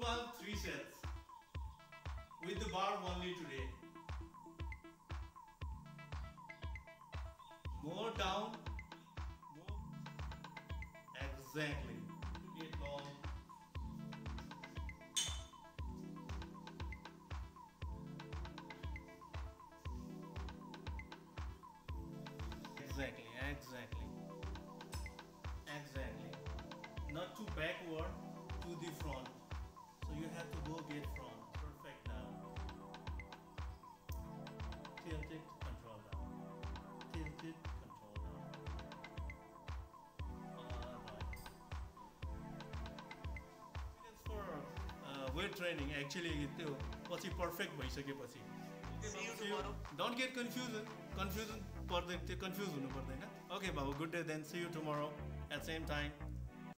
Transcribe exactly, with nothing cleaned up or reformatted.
Total three sets with the bar only today. More down, more. Exactly. Get long. Exactly, exactly, exactly. Not too backward, to the front. So you have to go get front. Perfect now. Tilt it, control down. Tilt it, control down. Alright. It's for uh, weight training. Actually, त्यो पछि perfect भइसकेपछि. See you tomorrow. Don't get confused. Confusion पर्दैन त्यो confuse हुनु पर्दैन. Okay, Babu. Good day then. See you tomorrow at same time.